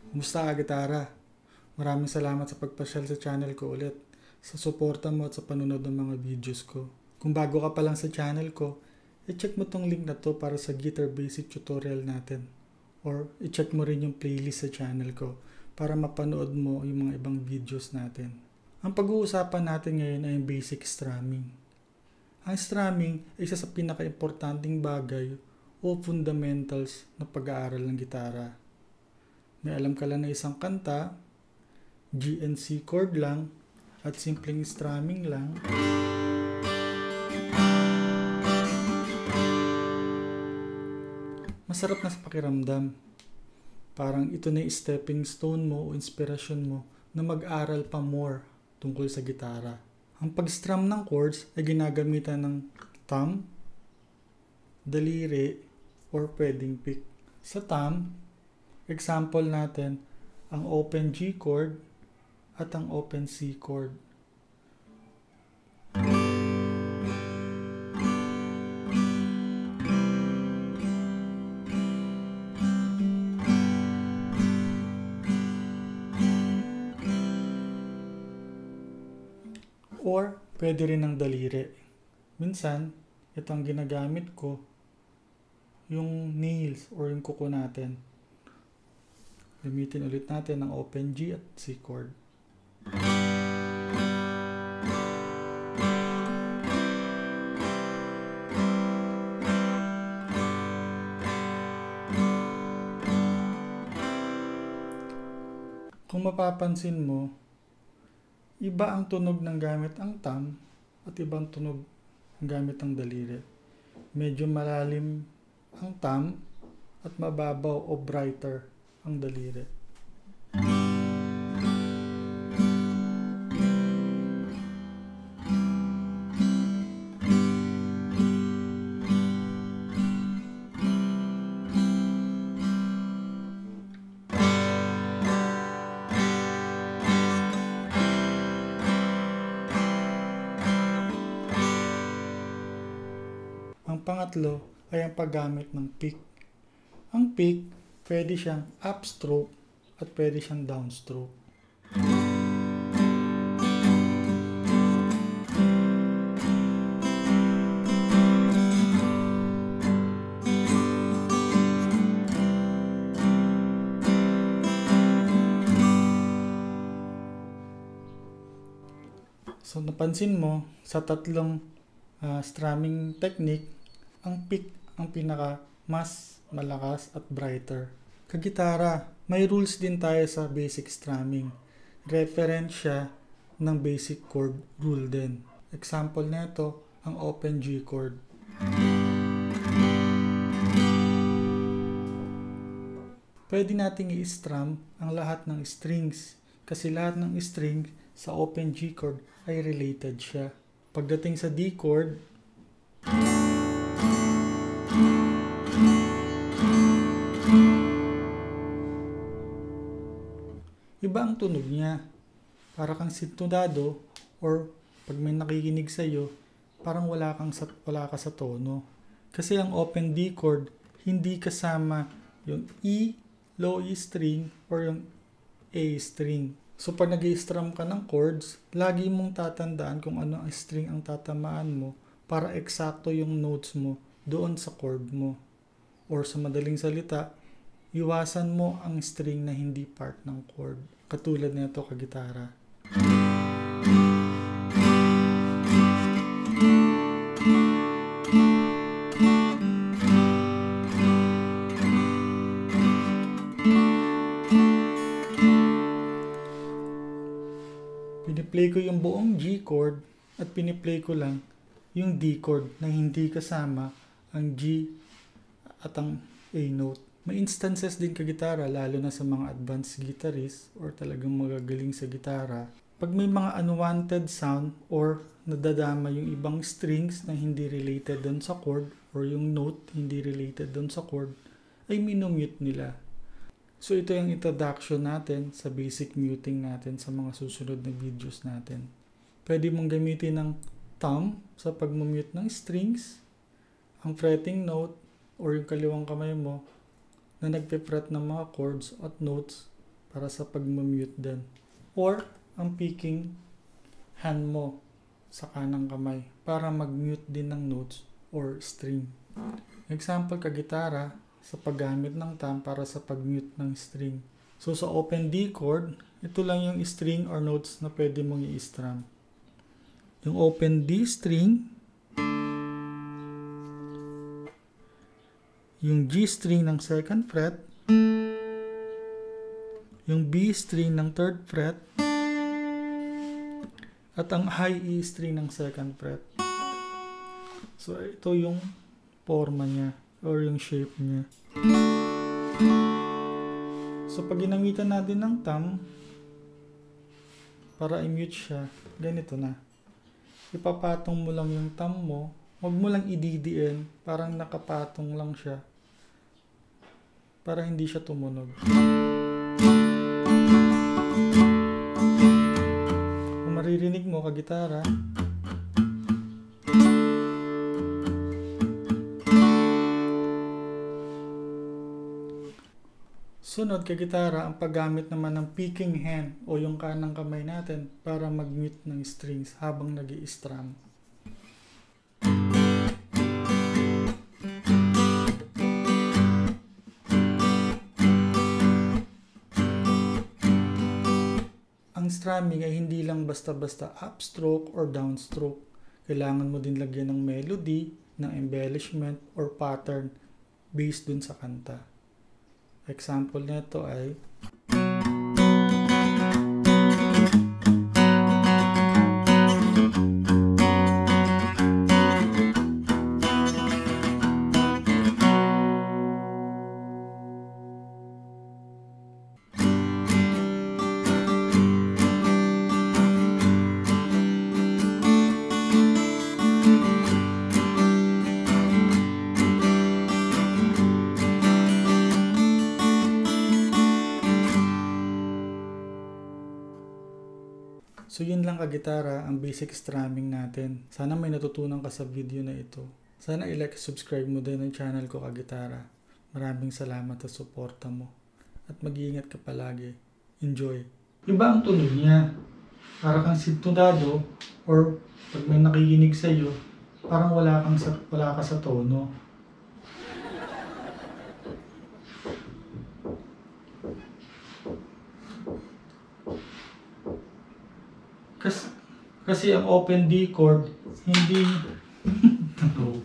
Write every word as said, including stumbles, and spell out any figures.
Kumusta ka, gitara? Maraming salamat sa pagpasyal sa channel ko ulit, sa suporta mo at sa panunod ng mga videos ko. Kung bago ka pa lang sa channel ko, i-check mo tong link na to para sa guitar basic tutorial natin. Or i-check mo rin yung playlist sa channel ko para mapanood mo yung mga ibang videos natin. Ang pag-uusapan natin ngayon ay yung basic strumming. Ang strumming ay isa sa pinaka-importanting bagay o fundamentals na pag-aaral ng gitara. May alam ka lang na isang kanta, G and C chord lang, at simpleng strumming lang. Masarap na sa pakiramdam. Parang ito na yung stepping stone mo o inspirasyon mo na mag-aral pa more tungkol sa gitara. Ang pag-strum ng chords ay ginagamitan ng thumb, daliri, or pwedeng pick. Sa thumb, example natin, ang open G chord at ang open C chord. Or, pwede rin ng daliri. Minsan, ito ang ginagamit ko, yung nails or yung kuko natin. Gamitin ulit natin ang open G at C chord. Kung mapapansin mo, iba ang tunog ng gamit ang thumb at ibang tunog ng gamit ang daliri. Medyo malalim ang thumb at mababaw o brighter ang daliri. Ang pangatlo ay ang paggamit ng pick. Ang pick, pwede siyang upstroke at pwede siyang downstroke. So napansin mo, sa tatlong uh, strumming technique, ang pick ang pinaka mas malakas at brighter. Kagitara, may rules din tayo sa basic strumming. Reference siya ng basic chord rule din. Example nito, ang open G chord. Pwede nating i-strum ang lahat ng strings kasi lahat ng string sa open G chord ay related siya. Pagdating sa D chord, iba ang tunog niya. Para kang sintonado or pag may nakikinig sa iyo, parang wala kang sa, wala ka sa tono. Kasi ang open D chord, hindi kasama yung E, low E string or yung A string. So pag nag-i-strum ka ng chords, lagi mong tatandaan kung ano ang string ang tatamaan mo para eksakto yung notes mo doon sa chord mo. Or sa madaling salita, iwasan mo ang string na hindi part ng chord. Katulad nito kagitara. Piniplay ko yung buong G chord at piniplay ko lang yung D chord na hindi kasama ang G at ang A note. May instances din kagitara, lalo na sa mga advanced guitarist or talagang magagaling sa gitara. Pag may mga unwanted sound or nadadama yung ibang strings na hindi related doon sa chord or yung note hindi related doon sa chord, ay minumute nila. So ito yung introduction natin sa basic muting natin sa mga susunod na videos natin. Pwede mong gamitin ng thumb sa pag-mute ng strings, ang fretting note or yung kaliwang kamay mo na nagpe-fret ng mga chords at notes para sa pag-mute din. Or ang picking hand mo sa kanang kamay para mag-mute din ng notes or string. Example, ka-gitara sa paggamit ng thumb para sa pag-mute ng string. So sa open D chord, ito lang yung string or notes na pwede mong i-strum. Yung open D string, yung G string ng second fret, yung B string ng third fret, at ang high E string ng second fret. So ito yung forma niya or yung shape niya. So pag ginamitan natin ng thumb para i-mute siya, ganito na. Ipapatong mo lang yung thumb mo, huwag mo lang i-D-D-N, parang nakapatong lang siya para hindi siya tumunog. Kung maririnig mo ka-gitara, sunod ka-gitara, ang paggamit naman ng picking hand o yung kanang kamay natin para mag-mute ng strings habang nag-i-strum. Ang strumming ay hindi lang basta-basta upstroke or downstroke. Kailangan mo din lagyan ng melody, ng embellishment or pattern based dun sa kanta. Example nito ay So yun lang ka-gitara, ang basic strumming natin. Sana may natutunan ka sa video na ito. Sana i-like, subscribe mo din ang channel ko ka-gitara. Maraming salamat sa suporta mo. At mag-iingat ka palagi. Enjoy! Iba ang tunog niya. Para kang sintunado or pag may nakikinig sa iyo, parang wala kang sa, wala ka sa tono. Kasi, kasi ang open D chord, hindi